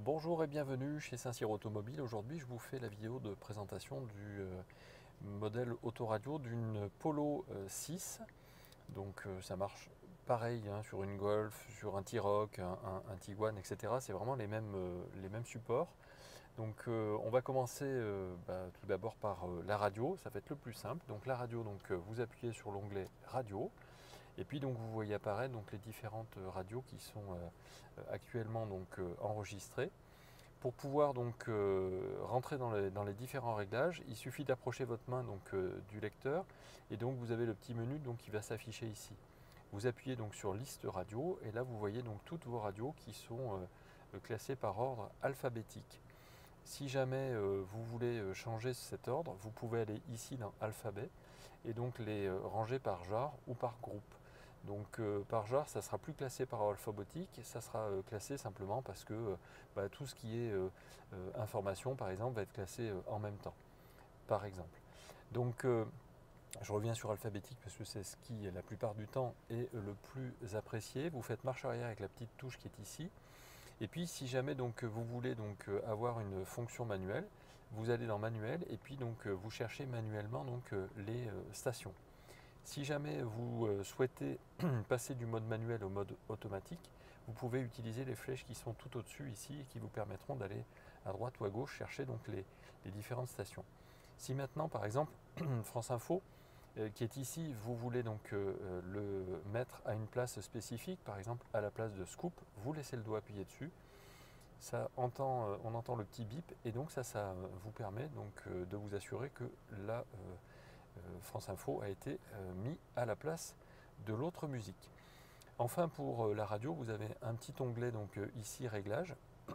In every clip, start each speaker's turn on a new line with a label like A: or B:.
A: Bonjour et bienvenue chez Saint-Cyr Automobile. Aujourd'hui, je vous fais la vidéo de présentation du modèle autoradio d'une Polo 6. Donc ça marche pareil hein, sur une Golf, sur un T-Roc, un Tiguan, etc. C'est vraiment les mêmes supports. Donc on va commencer tout d'abord par la radio, ça va être le plus simple. Donc la radio, vous appuyez sur l'onglet radio. Et puis donc vous voyez apparaître donc, les différentes radios qui sont actuellement enregistrées. Pour pouvoir rentrer dans les différents réglages, il suffit d'approcher votre main du lecteur et donc vous avez le petit menu qui va s'afficher ici. Vous appuyez donc sur liste radio et là vous voyez donc toutes vos radios qui sont classées par ordre alphabétique. Si jamais vous voulez changer cet ordre, vous pouvez aller ici dans alphabet et donc les ranger par genre ou par groupe. Donc par genre, ça sera plus classé par alphabétique, ça sera classé simplement parce que tout ce qui est information, par exemple, va être classé en même temps, par exemple. Donc je reviens sur alphabétique parce que c'est ce qui, la plupart du temps, est le plus apprécié. Vous faites marche arrière avec la petite touche qui est ici. Et puis si jamais vous voulez avoir une fonction manuelle, vous allez dans manuel et puis vous cherchez manuellement les stations. Si jamais vous souhaitez passer du mode manuel au mode automatique, vous pouvez utiliser les flèches qui sont tout au-dessus ici et qui vous permettront d'aller à droite ou à gauche chercher les différentes stations. Si maintenant par exemple France Info qui est ici, vous voulez le mettre à une place spécifique, par exemple à la place de Scoop, vous laissez le doigt appuyé dessus, on entend le petit bip et donc ça vous permet de vous assurer que la France Info a été mis à la place de l'autre musique. Enfin pour la radio, vous avez un petit onglet ici réglages.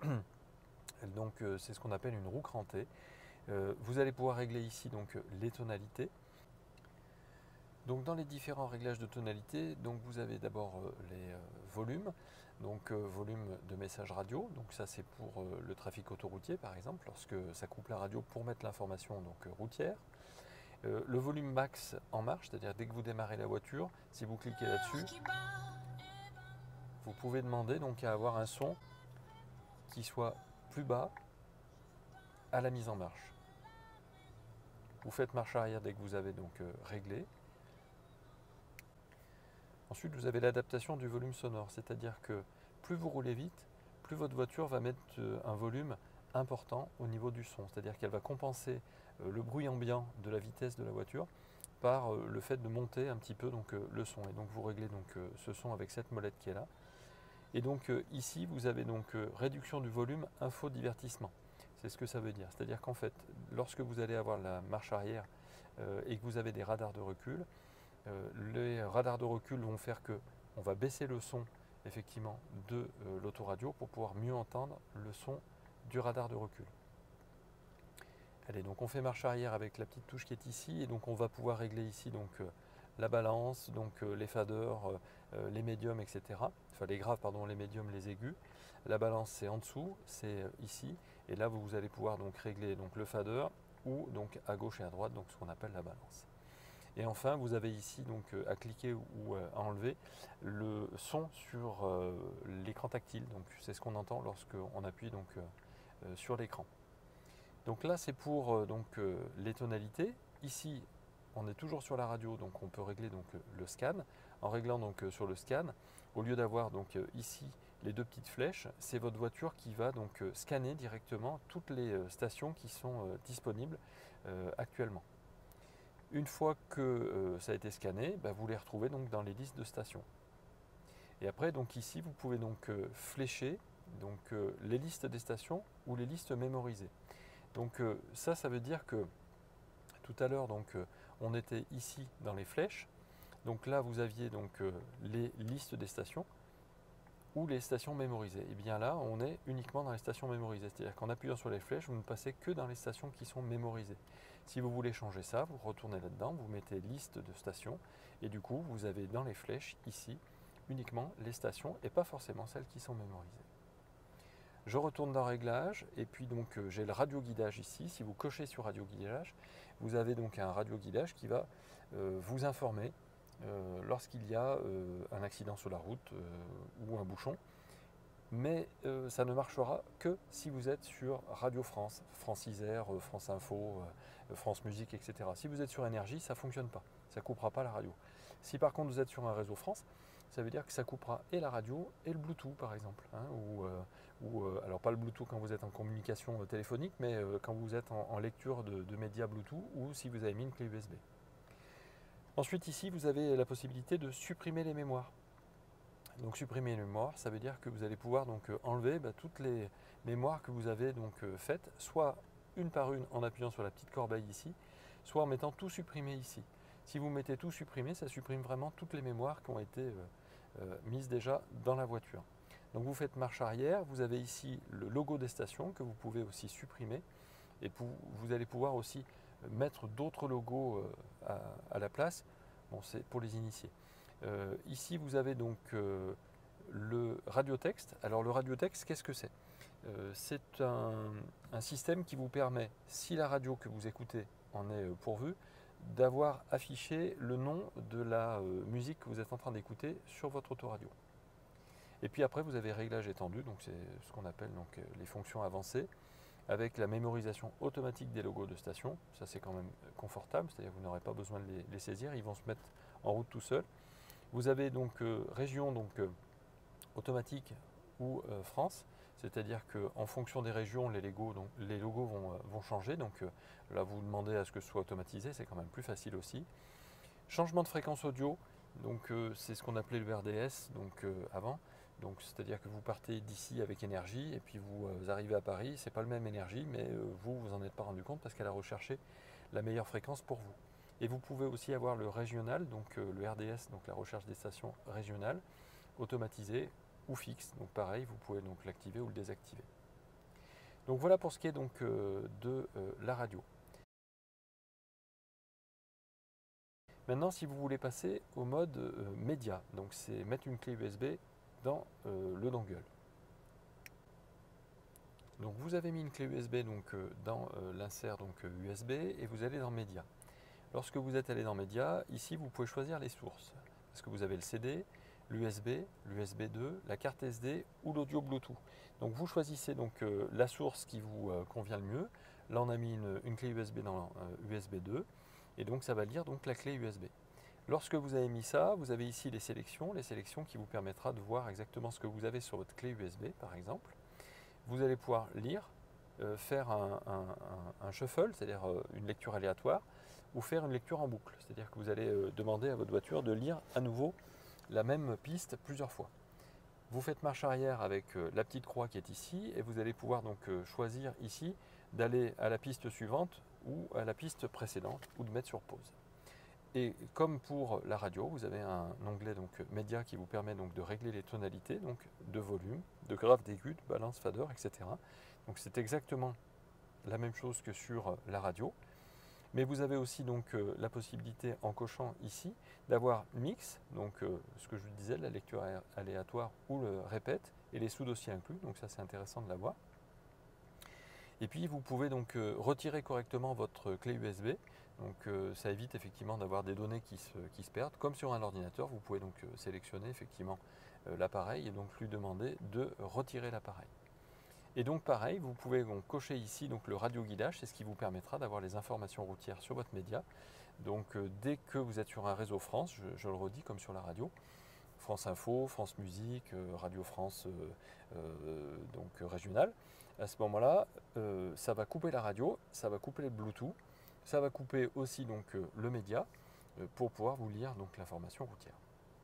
A: C'est ce qu'on appelle une roue crantée. Vous allez pouvoir régler ici les tonalités. Donc dans les différents réglages de tonalité, vous avez d'abord les volumes, volume de message radio, donc ça c'est pour le trafic autoroutier par exemple, lorsque ça coupe la radio pour mettre l'information routière. Le volume max en marche, c'est-à-dire dès que vous démarrez la voiture, si vous cliquez là-dessus, vous pouvez demander à avoir un son qui soit plus bas à la mise en marche. Vous faites marche arrière dès que vous avez réglé. Ensuite, vous avez l'adaptation du volume sonore, c'est-à-dire que plus vous roulez vite, plus votre voiture va mettre un volume important au niveau du son, c'est-à-dire qu'elle va compenser le bruit ambiant de la vitesse de la voiture par le fait de monter un petit peu le son. Et donc vous réglez ce son avec cette molette qui est là. Et ici, vous avez réduction du volume info divertissement. C'est ce que ça veut dire. C'est-à-dire qu'en fait, lorsque vous allez avoir la marche arrière et que vous avez des radars de recul, les radars de recul vont faire que on va baisser le son effectivement de l'autoradio pour pouvoir mieux entendre le son du radar de recul. Allez, donc on fait marche arrière avec la petite touche qui est ici et donc on va pouvoir régler ici la balance, les faders, les médiums, etc. Enfin les graves, pardon, les médiums, les aigus. La balance c'est en dessous, c'est ici et là vous allez pouvoir régler le fader ou à gauche et à droite ce qu'on appelle la balance. Et enfin, vous avez ici à cliquer ou à enlever le son sur l'écran tactile. Donc c'est ce qu'on entend lorsqu'on appuie sur l'écran. Donc là, c'est pour les tonalités. Ici, on est toujours sur la radio, donc on peut régler le scan. En réglant sur le scan, au lieu d'avoir ici les deux petites flèches, c'est votre voiture qui va scanner directement toutes les stations qui sont disponibles actuellement. Une fois que ça a été scanné, vous les retrouvez dans les listes de stations. Et après, ici, vous pouvez flécher les listes des stations ou les listes mémorisées. Ça veut dire que tout à l'heure, on était ici dans les flèches. Donc là, vous aviez les listes des stations ou les stations mémorisées. Et bien là, on est uniquement dans les stations mémorisées. C'est-à-dire qu'en appuyant sur les flèches, vous ne passez que dans les stations qui sont mémorisées. Si vous voulez changer ça, vous retournez là-dedans, vous mettez liste de stations et du coup, vous avez dans les flèches ici uniquement les stations et pas forcément celles qui sont mémorisées. Je retourne dans Réglages et puis j'ai le radio guidage ici. Si vous cochez sur radio guidage, vous avez un radio guidage qui va vous informer lorsqu'il y a un accident sur la route ou un bouchon. mais ça ne marchera que si vous êtes sur Radio France, France Isère, France Info, France Musique, etc. Si vous êtes sur Énergie, ça ne fonctionne pas, ça ne coupera pas la radio. Si par contre vous êtes sur un réseau France, ça veut dire que ça coupera et la radio et le Bluetooth par exemple, hein, alors pas le Bluetooth quand vous êtes en communication téléphonique, mais quand vous êtes en lecture de médias Bluetooth ou si vous avez mis une clé USB. Ensuite ici vous avez la possibilité de supprimer les mémoires. Donc supprimer les mémoires, ça veut dire que vous allez pouvoir donc enlever toutes les mémoires que vous avez donc faites, soit une par une en appuyant sur la petite corbeille ici, soit en mettant tout supprimer ici. Si vous mettez tout supprimer, ça supprime vraiment toutes les mémoires qui ont été mises déjà dans la voiture. Donc vous faites marche arrière, vous avez ici le logo des stations que vous pouvez aussi supprimer et vous allez pouvoir aussi mettre d'autres logos à la place. Bon, c'est pour les initiés. Ici, vous avez donc le radiotexte. Alors, le radiotexte, qu'est-ce que c'est? C'est un système qui vous permet, si la radio que vous écoutez en est pourvue, d'avoir affiché le nom de la musique que vous êtes en train d'écouter sur votre autoradio. Et puis après, vous avez réglage étendu, donc c'est ce qu'on appelle donc, les fonctions avancées, avec la mémorisation automatique des logos de station. Ça, c'est quand même confortable, c'est-à-dire que vous n'aurez pas besoin de les saisir, ils vont se mettre en route tout seuls. Vous avez donc région automatique ou France, c'est-à-dire qu'en fonction des régions, les logos vont changer. Donc là, vous demandez à ce que ce soit automatisé, c'est quand même plus facile aussi. Changement de fréquence audio, donc c'est ce qu'on appelait le RDS avant. Donc c'est-à-dire que vous partez d'ici avec Énergie et puis vous arrivez à Paris, c'est pas le même Énergie, mais vous en êtes pas rendu compte parce qu'elle a recherché la meilleure fréquence pour vous. Et vous pouvez aussi avoir le régional, donc le RDS, donc la recherche des stations régionales, automatisé ou fixe. Donc pareil, vous pouvez donc l'activer ou le désactiver. Donc voilà pour ce qui est donc de la radio. Maintenant, si vous voulez passer au mode média, donc c'est mettre une clé USB dans le dongle. Donc vous avez mis une clé USB dans l'insert USB et vous allez dans Média. Lorsque vous êtes allé dans Média, ici vous pouvez choisir les sources parce que vous avez le CD, l'USB, l'USB 2, la carte SD ou l'audio Bluetooth. Donc vous choisissez donc la source qui vous convient le mieux. Là on a mis une clé USB dans USB 2 et donc ça va lire donc la clé USB. Lorsque vous avez mis ça, vous avez ici les sélections qui vous permettra de voir exactement ce que vous avez sur votre clé USB par exemple. Vous allez pouvoir lire, faire un shuffle, c'est-à-dire une lecture aléatoire, ou faire une lecture en boucle, c'est-à-dire que vous allez demander à votre voiture de lire à nouveau la même piste plusieurs fois. Vous faites marche arrière avec la petite croix qui est ici et vous allez pouvoir donc choisir ici d'aller à la piste suivante ou à la piste précédente ou de mettre sur pause. Et comme pour la radio, vous avez un onglet donc média qui vous permet donc de régler les tonalités, donc de volume, de grave, d'aigu, de balance, fader, etc. Donc c'est exactement la même chose que sur la radio. Mais vous avez aussi donc la possibilité en cochant ici d'avoir mix, donc ce que je vous disais, la lecture aléatoire ou le répète, et les sous-dossiers inclus, donc ça c'est intéressant de l'avoir. Et puis vous pouvez donc retirer correctement votre clé USB, donc ça évite effectivement d'avoir des données qui se perdent. Comme sur un ordinateur, vous pouvez donc sélectionner effectivement l'appareil et donc lui demander de retirer l'appareil. Et donc pareil, vous pouvez donc cocher ici donc le radio guidage, c'est ce qui vous permettra d'avoir les informations routières sur votre média. Donc dès que vous êtes sur un réseau France, je le redis comme sur la radio, France Info, France Musique, Radio France donc régionale, à ce moment-là, ça va couper la radio, ça va couper le Bluetooth, ça va couper aussi donc le média pour pouvoir vous lire donc l'information routière.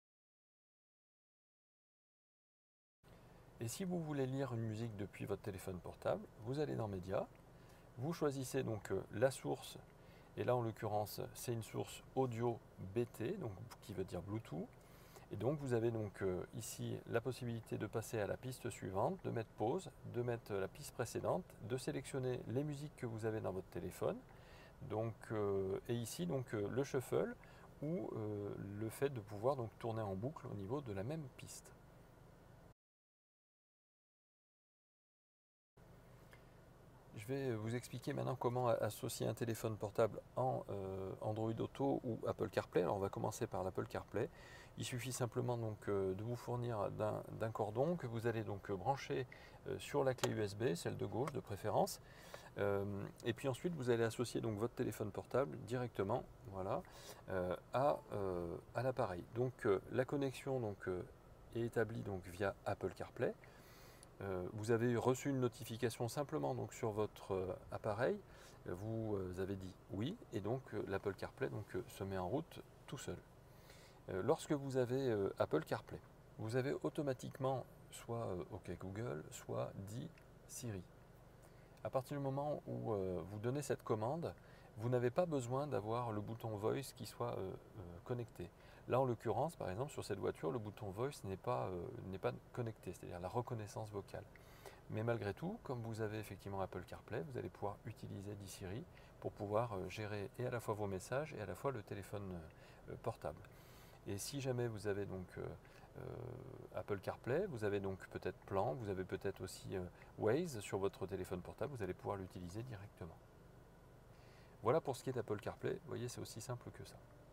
A: Et si vous voulez lire une musique depuis votre téléphone portable, vous allez dans Média, vous choisissez donc la source, et là en l'occurrence c'est une source audio BT, donc qui veut dire Bluetooth. Et donc vous avez donc ici la possibilité de passer à la piste suivante, de mettre pause, de mettre la piste précédente, de sélectionner les musiques que vous avez dans votre téléphone. Donc, et ici donc le shuffle ou le fait de pouvoir donc tourner en boucle au niveau de la même piste. Je vais vous expliquer maintenant comment associer un téléphone portable en Android Auto ou Apple CarPlay. Alors on va commencer par l'Apple CarPlay. Il suffit simplement donc de vous fournir d'un cordon que vous allez donc brancher sur la clé USB, celle de gauche de préférence. Et puis ensuite vous allez associer donc votre téléphone portable directement, voilà, à l'appareil. Donc la connexion donc, est établie donc via Apple CarPlay. Vous avez reçu une notification simplement donc, sur votre appareil, vous avez dit oui, et donc l'Apple CarPlay donc, se met en route tout seul. Lorsque vous avez Apple CarPlay, vous avez automatiquement soit OK Google, soit dit Siri. À partir du moment où vous donnez cette commande, vous n'avez pas besoin d'avoir le bouton Voice qui soit connecté. Là, en l'occurrence, par exemple, sur cette voiture, le bouton Voice n'est pas connecté, c'est-à-dire la reconnaissance vocale. Mais malgré tout, comme vous avez effectivement Apple CarPlay, vous allez pouvoir utiliser Siri pour pouvoir gérer et à la fois vos messages et à la fois le téléphone portable. Et si jamais vous avez donc Apple CarPlay, vous avez donc peut-être Plan, vous avez peut-être aussi Waze sur votre téléphone portable, vous allez pouvoir l'utiliser directement. Voilà pour ce qui est d'Apple CarPlay, vous voyez c'est aussi simple que ça.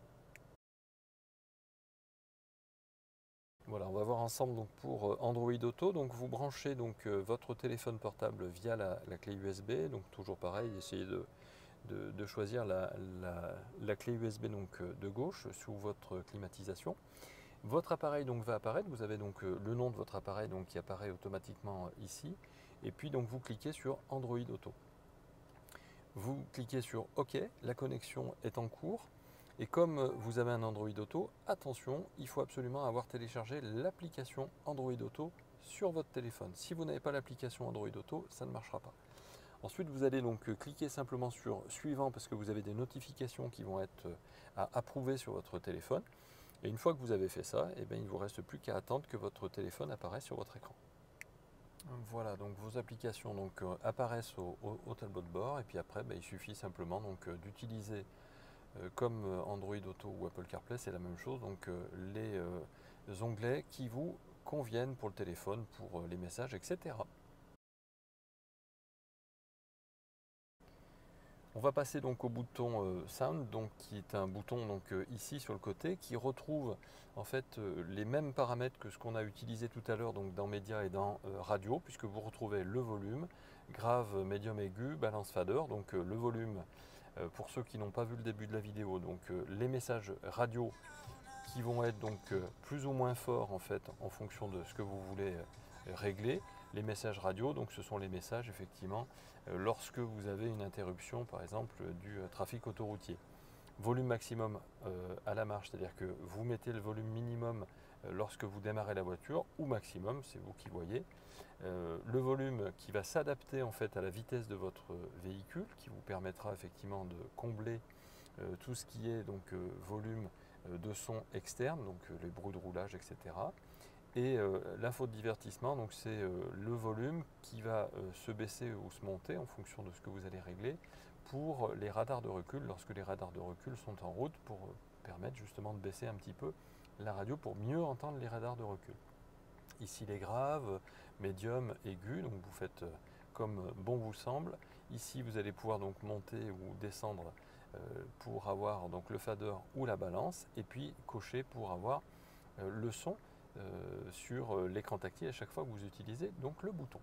A: Voilà, on va voir ensemble donc pour Android Auto. Donc vous branchez donc votre téléphone portable via la clé USB. Donc toujours pareil, essayez de choisir la clé USB donc de gauche sous votre climatisation. Votre appareil donc va apparaître. Vous avez donc le nom de votre appareil donc qui apparaît automatiquement ici. Et puis donc vous cliquez sur Android Auto. Vous cliquez sur OK, la connexion est en cours. Et comme vous avez un Android Auto, attention, il faut absolument avoir téléchargé l'application Android Auto sur votre téléphone. Si vous n'avez pas l'application Android Auto, ça ne marchera pas. Ensuite, vous allez donc cliquer simplement sur Suivant parce que vous avez des notifications qui vont être à approuver sur votre téléphone. Et une fois que vous avez fait ça, eh bien, il ne vous reste plus qu'à attendre que votre téléphone apparaisse sur votre écran. Voilà, donc vos applications donc, apparaissent au tableau de bord et puis après, il suffit simplement d'utiliser comme Android Auto ou Apple CarPlay, c'est la même chose. Donc les onglets qui vous conviennent pour le téléphone, pour les messages, etc. On va passer donc au bouton Sound, donc, qui est un bouton donc, ici sur le côté, qui retrouve en fait les mêmes paramètres que ce qu'on a utilisé tout à l'heure donc, dans Média et dans Radio, puisque vous retrouvez le volume, grave, médium, aigu, balance fader, donc le volume. Pour ceux qui n'ont pas vu le début de la vidéo, donc les messages radio qui vont être donc plus ou moins forts en fait en fonction de ce que vous voulez régler. Les messages radio, donc ce sont les messages effectivement lorsque vous avez une interruption par exemple du trafic autoroutier. Volume maximum à la marche, c'est-à-dire que vous mettez le volume minimum lorsque vous démarrez la voiture ou maximum, c'est vous qui voyez. Le volume qui va s'adapter en fait à la vitesse de votre véhicule, qui vous permettra effectivement de combler tout ce qui est donc volume de son externe, donc les bruits de roulage, etc. Et l'info de divertissement, donc c'est le volume qui va se baisser ou se monter en fonction de ce que vous allez régler pour les radars de recul, lorsque les radars de recul sont en route, pour permettre justement de baisser un petit peu la radio pour mieux entendre les radars de recul. Ici les graves, médium, aigu, donc vous faites comme bon vous semble. Ici vous allez pouvoir donc monter ou descendre pour avoir donc le fader ou la balance, et puis cocher pour avoir le son sur l'écran tactile à chaque fois que vous utilisez donc le bouton.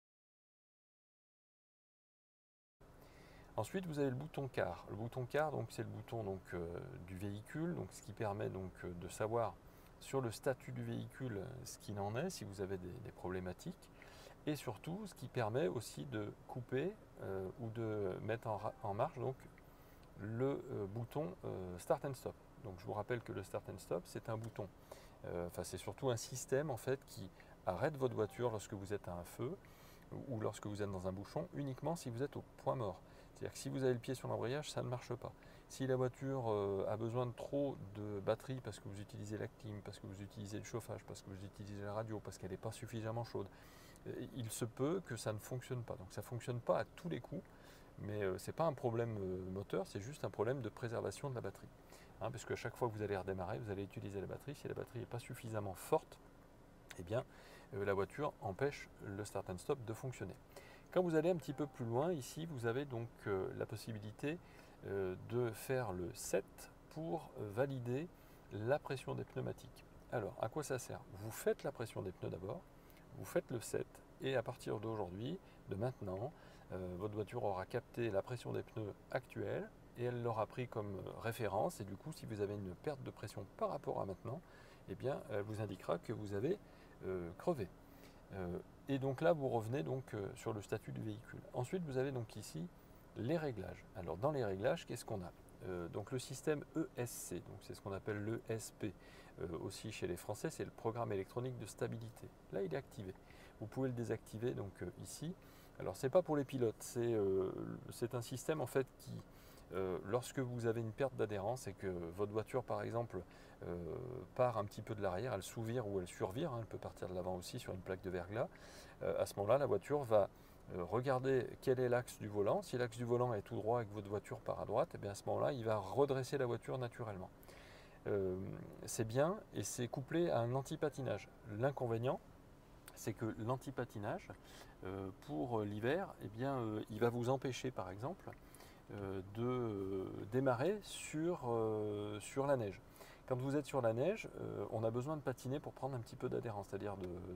A: Ensuite, vous avez le bouton car. Le bouton car, donc c'est le bouton donc, du véhicule, donc ce qui permet donc de savoir sur le statut du véhicule ce qu'il en est, si vous avez des problématiques, et surtout ce qui permet aussi de couper ou de mettre en marche donc le bouton Start and Stop. Donc je vous rappelle que le Start and Stop, c'est un bouton, c'est surtout un système en fait qui arrête votre voiture lorsque vous êtes à un feu ou lorsque vous êtes dans un bouchon, uniquement si vous êtes au point mort. C'est-à-dire que si vous avez le pied sur l'embrayage, ça ne marche pas. Si la voiture a besoin de trop de batterie parce que vous utilisez la clim, parce que vous utilisez le chauffage, parce que vous utilisez la radio, parce qu'elle n'est pas suffisamment chaude, il se peut que ça ne fonctionne pas. Donc ça ne fonctionne pas à tous les coups, mais ce n'est pas un problème moteur, c'est juste un problème de préservation de la batterie. Parce qu'à chaque fois que vous allez redémarrer, vous allez utiliser la batterie. Si la batterie n'est pas suffisamment forte, eh bien, la voiture empêche le start and stop de fonctionner. Quand vous allez un petit peu plus loin, ici, vous avez donc la possibilité de faire le set pour valider la pression des pneumatiques. Alors, à quoi ça sert? Vous faites la pression des pneus d'abord, vous faites le set, et à partir d'aujourd'hui, de maintenant, votre voiture aura capté la pression des pneus actuelle, et elle l'aura pris comme référence, et du coup, si vous avez une perte de pression par rapport à maintenant, eh bien, elle vous indiquera que vous avez crevé. Et donc là, vous revenez donc sur le statut du véhicule. Ensuite, vous avez donc ici les réglages. Alors dans les réglages, qu'est-ce qu'on a? Donc le système ESC, donc c'est ce qu'on appelle l'ESP. Aussi chez les Français, c'est le programme électronique de stabilité. Là, il est activé. Vous pouvez le désactiver donc ici. Alors c'est pas pour les pilotes, c'est un système en fait qui, lorsque vous avez une perte d'adhérence et que votre voiture par exemple part un petit peu de l'arrière, elle sous-vire ou elle survire, hein, elle peut partir de l'avant aussi sur une plaque de verglas, à ce moment-là la voiture va regarder quel est l'axe du volant. Si l'axe du volant est tout droit et que votre voiture part à droite, et bien à ce moment-là il va redresser la voiture naturellement. C'est bien et c'est couplé à un anti-patinage. L'inconvénient, c'est que l'anti-patinage, pour l'hiver, eh bien, il va vous empêcher par exemple de démarrer sur la neige. Quand vous êtes sur la neige, on a besoin de patiner pour prendre un petit peu d'adhérence, c'est-à-dire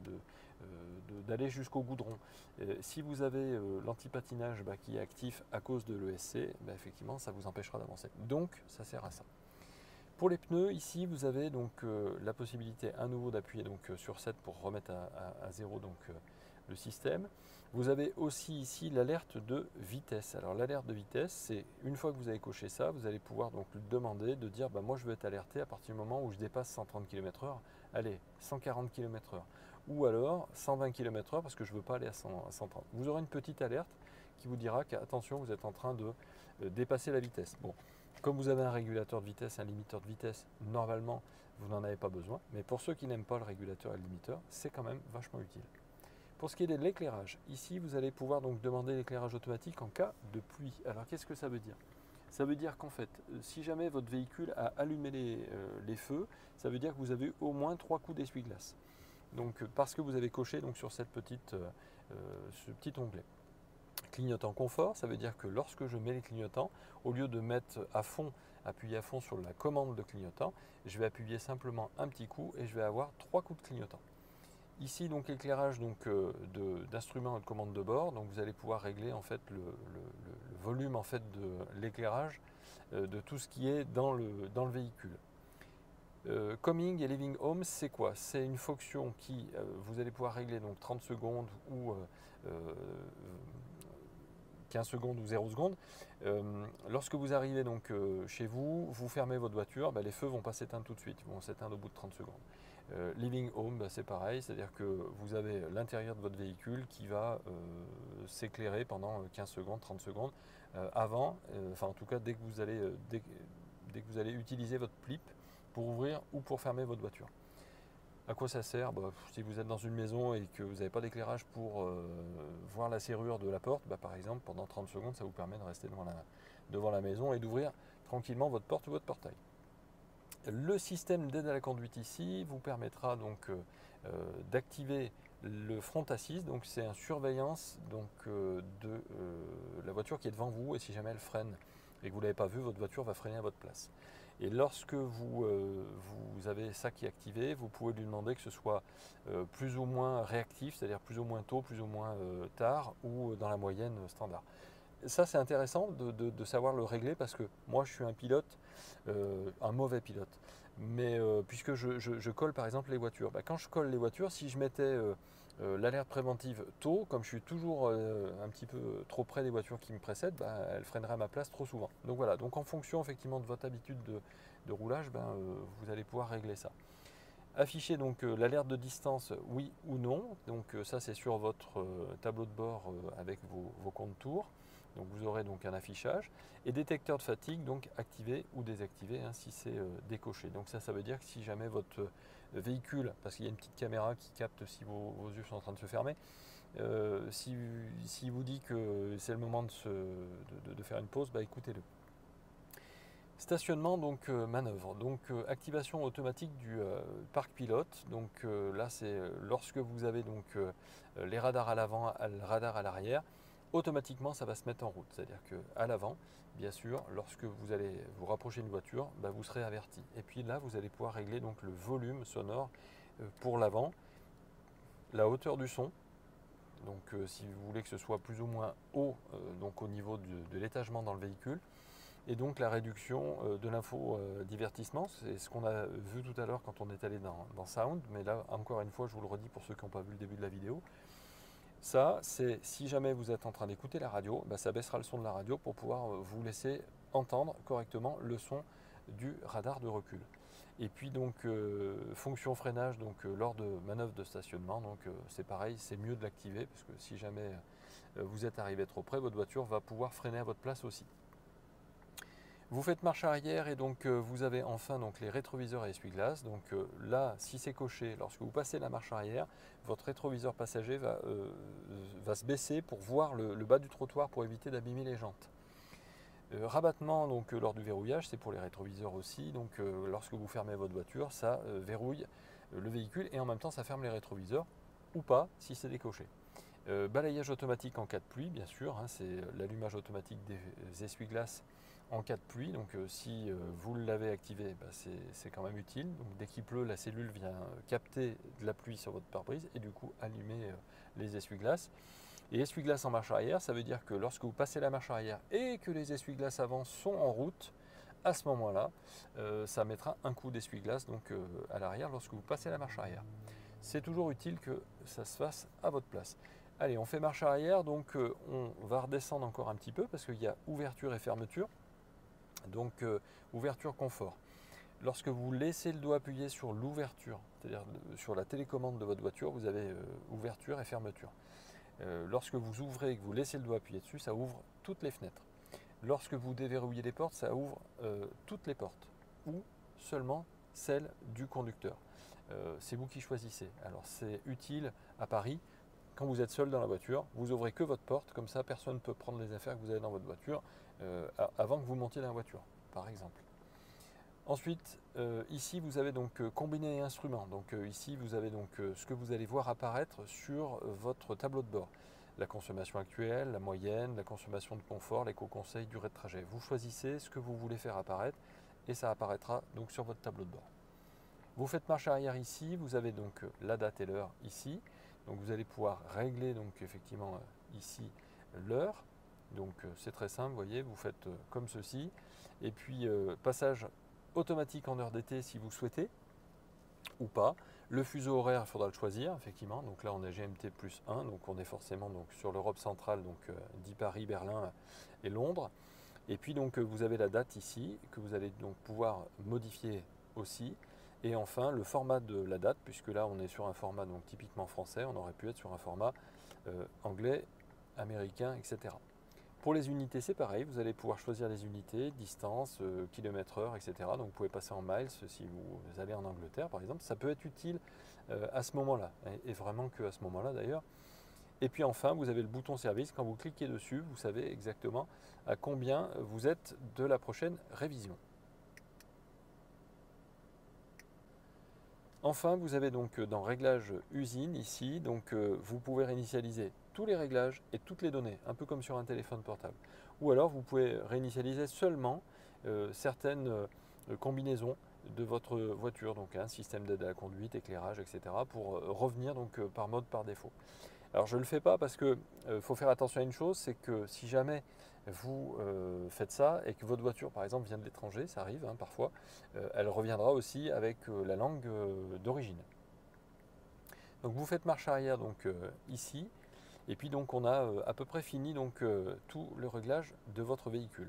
A: d'aller jusqu'au goudron. Si vous avez l'anti-patinage qui est actif à cause de l'ESC, effectivement, ça vous empêchera d'avancer. Donc, ça sert à ça. Pour les pneus, ici, vous avez donc la possibilité à nouveau d'appuyer sur 7 pour remettre à zéro le système. Vous avez aussi ici l'alerte de vitesse. Alors l'alerte de vitesse, c'est une fois que vous avez coché ça, vous allez pouvoir donc lui demander de dire moi je veux être alerté à partir du moment où je dépasse 130 km/h, allez 140 km/h, ou alors 120 km/h parce que je ne veux pas aller à 130. Vous aurez une petite alerte qui vous dira qu'attention, vous êtes en train de dépasser la vitesse. Bon, comme vous avez un régulateur de vitesse, un limiteur de vitesse, normalement vous n'en avez pas besoin, mais pour ceux qui n'aiment pas le régulateur et le limiteur, c'est quand même vachement utile. Pour ce qui est de l'éclairage, ici vous allez pouvoir donc demander l'éclairage automatique en cas de pluie. Alors qu'est-ce que ça veut dire? Ça veut dire qu'en fait, si jamais votre véhicule a allumé les feux, ça veut dire que vous avez eu au moins 3 coups d'essuie-glace. Donc parce que vous avez coché donc, sur ce petit onglet. Clignotant confort, ça veut dire que lorsque je mets les clignotants, au lieu de mettre appuyer à fond sur la commande de clignotant, je vais appuyer simplement un petit coup et je vais avoir 3 coups de clignotant. Ici donc éclairage d'instruments et de commande de bord, donc vous allez pouvoir régler en fait le volume en fait de l'éclairage de tout ce qui est dans le véhicule. Coming et Leaving Home, c'est quoi? C'est une fonction qui vous allez pouvoir régler donc 30 secondes ou 15 secondes ou 0 secondes. Lorsque vous arrivez donc chez vous, vous fermez votre voiture, les feux vont pas s'éteindre tout de suite, ils vont s'éteindre au bout de 30 secondes. Leaving home, c'est pareil, c'est-à-dire que vous avez l'intérieur de votre véhicule qui va s'éclairer pendant 15 secondes, 30 secondes avant, enfin en tout cas dès que vous allez utiliser votre PLIP pour ouvrir ou pour fermer votre voiture. À quoi ça sert? Si vous êtes dans une maison et que vous n'avez pas d'éclairage pour voir la serrure de la porte, par exemple, pendant 30 secondes, ça vous permet de rester devant la maison et d'ouvrir tranquillement votre porte ou votre portail. Le système d'aide à la conduite ici vous permettra donc d'activer le front assist, donc c'est une surveillance de la voiture qui est devant vous, et si jamais elle freine et que vous ne l'avez pas vu, votre voiture va freiner à votre place. Et lorsque vous avez ça qui est activé, vous pouvez lui demander que ce soit plus ou moins réactif, c'est-à-dire plus ou moins tôt, plus ou moins tard, ou dans la moyenne standard. Ça c'est intéressant de savoir le régler parce que moi je suis un pilote, un mauvais pilote. Mais puisque je colle par exemple les voitures, quand je colle les voitures, si je mettais l'alerte préventive tôt, comme je suis toujours un petit peu trop près des voitures qui me précèdent, elle freinerait à ma place trop souvent. Donc voilà, donc en fonction effectivement de votre habitude de roulage, vous allez pouvoir régler ça. Afficher donc l'alerte de distance oui ou non, donc ça c'est sur votre tableau de bord avec vos contours. Donc vous aurez donc un affichage et détecteur de fatigue donc activé ou désactivé si c'est décoché. Donc ça veut dire que si jamais votre véhicule, parce qu'il y a une petite caméra qui capte si vos yeux sont en train de se fermer, si vous dit que c'est le moment de faire une pause, écoutez-le. Stationnement, donc manœuvre, donc activation automatique du parc pilote. Donc là c'est lorsque vous avez donc les radars à l'avant, le radar à l'arrière. automatiquement ça va se mettre en route. C'est-à-dire qu'à l'avant, bien sûr, lorsque vous allez vous rapprocher d'une voiture, vous serez averti. Et puis là, vous allez pouvoir régler donc le volume sonore pour l'avant, la hauteur du son. Donc si vous voulez que ce soit plus ou moins haut, donc au niveau de l'étagement dans le véhicule, et donc la réduction de l'infodivertissement, c'est ce qu'on a vu tout à l'heure quand on est allé dans Sound, mais là encore une fois je vous le redis pour ceux qui n'ont pas vu le début de la vidéo, ça c'est si jamais vous êtes en train d'écouter la radio, ça baissera le son de la radio pour pouvoir vous laisser entendre correctement le son du radar de recul. Et puis donc fonction freinage donc lors de manœuvres de stationnement, donc c'est pareil, c'est mieux de l'activer parce que si jamais vous êtes arrivé trop près, votre voiture va pouvoir freiner à votre place aussi. Vous faites marche arrière et donc vous avez enfin donc les rétroviseurs et essuie-glaces. Donc là, si c'est coché, lorsque vous passez la marche arrière, votre rétroviseur passager va se baisser pour voir le bas du trottoir pour éviter d'abîmer les jantes. Rabattement donc lors du verrouillage, c'est pour les rétroviseurs aussi. Donc lorsque vous fermez votre voiture, ça verrouille le véhicule et en même temps ça ferme les rétroviseurs ou pas si c'est décoché. Balayage automatique en cas de pluie, bien sûr, c'est l'allumage automatique des essuie-glaces en cas de pluie. Donc si vous l'avez activé, c'est quand même utile. Donc dès qu'il pleut, la cellule vient capter de la pluie sur votre pare-brise et du coup allumer les essuie-glaces. Et essuie-glaces en marche arrière, ça veut dire que lorsque vous passez la marche arrière et que les essuie-glaces avant sont en route, à ce moment-là, ça mettra un coup d'essuie-glace donc à l'arrière lorsque vous passez la marche arrière. C'est toujours utile que ça se fasse à votre place. Allez, on fait marche arrière, donc on va redescendre encore un petit peu parce qu'il y a ouverture et fermeture. Donc ouverture confort. Lorsque vous laissez le doigt appuyé sur l'ouverture, c'est-à-dire sur la télécommande de votre voiture, vous avez ouverture et fermeture. Lorsque vous ouvrez et que vous laissez le doigt appuyé dessus, ça ouvre toutes les fenêtres. Lorsque vous déverrouillez les portes, ça ouvre toutes les portes ou seulement celles du conducteur. C'est vous qui choisissez. Alors c'est utile à Paris. Quand vous êtes seul dans la voiture, vous ouvrez que votre porte, comme ça personne ne peut prendre les affaires que vous avez dans votre voiture avant que vous montiez dans la voiture, par exemple. Ensuite, ici vous avez donc combiné instruments. Donc ici vous avez donc ce que vous allez voir apparaître sur votre tableau de bord. La consommation actuelle, la moyenne, la consommation de confort, l'éco-conseil, durée de trajet. Vous choisissez ce que vous voulez faire apparaître et ça apparaîtra donc sur votre tableau de bord. Vous faites marche arrière ici, vous avez donc la date et l'heure ici. Donc vous allez pouvoir régler donc effectivement ici l'heure. Donc c'est très simple, vous voyez, vous faites comme ceci. Et puis passage automatique en heure d'été si vous souhaitez ou pas. Le fuseau horaire, il faudra le choisir effectivement. Donc là on est GMT plus 1, donc on est forcément donc sur l'Europe centrale, donc dit Paris, Berlin et Londres. Et puis donc vous avez la date ici que vous allez donc pouvoir modifier aussi. Et enfin, le format de la date, puisque là on est sur un format donc typiquement français, on aurait pu être sur un format anglais, américain, etc. Pour les unités, c'est pareil, vous allez pouvoir choisir les unités, distance, kilomètre/heure, etc. Donc vous pouvez passer en miles si vous allez en Angleterre par exemple. Ça peut être utile à ce moment-là, et vraiment que à ce moment-là d'ailleurs. Et puis enfin, vous avez le bouton service. Quand vous cliquez dessus, vous savez exactement à combien vous êtes de la prochaine révision. Enfin, vous avez donc dans Réglages usine ici, donc vous pouvez réinitialiser tous les réglages et toutes les données, un peu comme sur un téléphone portable. Ou alors vous pouvez réinitialiser seulement certaines combinaisons de votre voiture, donc un système d'aide à la conduite, éclairage, etc. pour revenir donc par mode par défaut. Alors je ne le fais pas parce qu'il faut faire attention à une chose, c'est que si jamais vous faites ça et que votre voiture par exemple vient de l'étranger, ça arrive parfois, elle reviendra aussi avec la langue d'origine. Donc vous faites marche arrière donc ici, et puis donc on a à peu près fini donc tout le réglage de votre véhicule.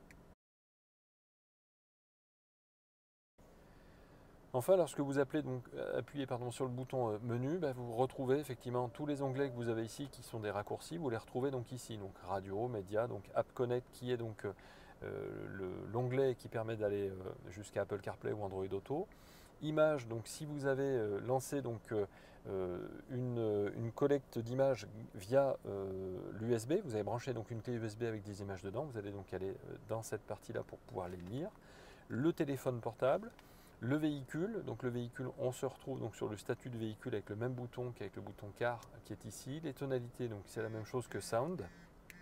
A: Enfin, lorsque vous appuyez sur le bouton menu, vous retrouvez effectivement tous les onglets que vous avez ici qui sont des raccourcis, vous les retrouvez donc ici, donc radio, média, donc App Connect qui est donc l'onglet qui permet d'aller jusqu'à Apple CarPlay ou Android Auto. Images, donc si vous avez lancé donc une collecte d'images via l'USB, vous avez branché donc une clé USB avec des images dedans, vous allez donc aller dans cette partie-là pour pouvoir les lire. Le téléphone portable. Le véhicule, donc le véhicule, on se retrouve donc sur le statut de véhicule avec le même bouton qu'avec le bouton car qui est ici. Les tonalités, donc c'est la même chose que sound.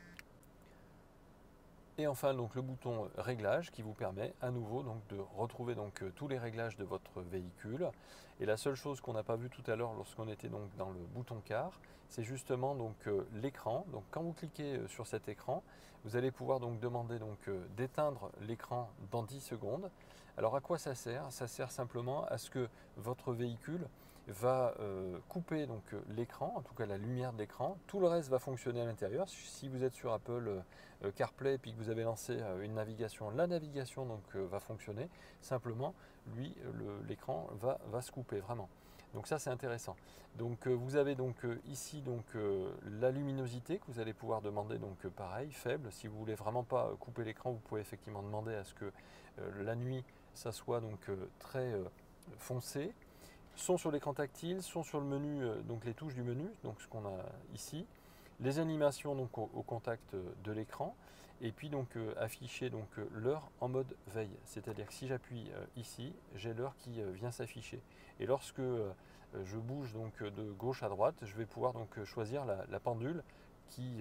A: Et enfin donc le bouton réglage qui vous permet à nouveau donc de retrouver donc tous les réglages de votre véhicule. Et la seule chose qu'on n'a pas vu tout à l'heure lorsqu'on était donc dans le bouton car, c'est justement donc l'écran. Donc quand vous cliquez sur cet écran, vous allez pouvoir donc demander donc d'éteindre l'écran dans 10 secondes. Alors à quoi ça sert? Ça sert simplement à ce que votre véhicule va couper donc l'écran, en tout cas la lumière de l'écran. Tout le reste va fonctionner à l'intérieur. Si vous êtes sur Apple CarPlay et puis que vous avez lancé une navigation, la navigation donc va fonctionner. Simplement, lui, l'écran va se couper vraiment. Donc ça c'est intéressant. Donc vous avez donc ici donc la luminosité que vous allez pouvoir demander donc pareil, faible. Si vous voulez vraiment pas couper l'écran, vous pouvez effectivement demander à ce que la nuit ça soit donc très foncé. Sont sur l'écran tactile, sont sur le menu, donc les touches du menu, donc ce qu'on a ici, les animations donc au contact de l'écran, et puis donc afficher donc l'heure en mode veille. C'est-à-dire que si j'appuie ici, j'ai l'heure qui vient s'afficher. Et lorsque je bouge donc de gauche à droite, je vais pouvoir donc choisir la pendule qui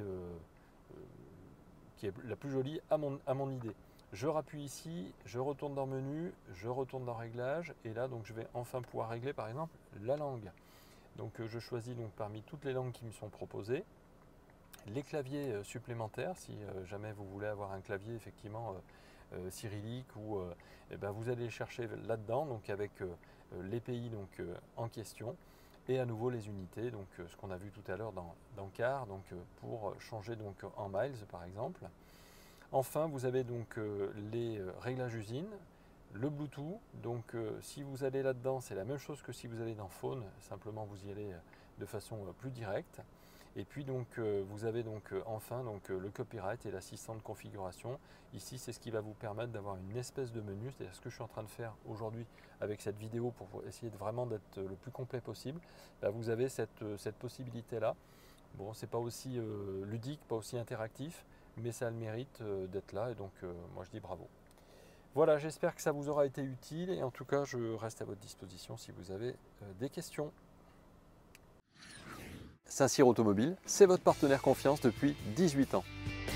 A: est la plus jolie à mon idée. Je rappuie ici, je retourne dans menu, je retourne dans réglage et là donc je vais enfin pouvoir régler par exemple la langue. Donc je choisis donc parmi toutes les langues qui me sont proposées. Les claviers supplémentaires, si jamais vous voulez avoir un clavier effectivement cyrillique ou eh ben, vous allez les chercher là-dedans donc avec les pays donc en question et à nouveau les unités donc ce qu'on a vu tout à l'heure dans car donc pour changer donc en miles par exemple. Enfin, vous avez donc les réglages usines, le Bluetooth. Donc, si vous allez là-dedans, c'est la même chose que si vous allez dans Phone. Simplement, vous y allez de façon plus directe. Et puis, donc, vous avez donc enfin donc, le copyright et l'assistant de configuration. Ici, c'est ce qui va vous permettre d'avoir une espèce de menu. C'est-à-dire ce que je suis en train de faire aujourd'hui avec cette vidéo pour essayer vraiment d'être le plus complet possible. Là, vous avez cette possibilité-là. Bon, c'est pas aussi ludique, pas aussi interactif, mais ça a le mérite d'être là et donc moi je dis bravo. Voilà, j'espère que ça vous aura été utile et en tout cas je reste à votre disposition si vous avez des questions. Saint-Cyr Automobile, c'est votre partenaire confiance depuis 18 ans.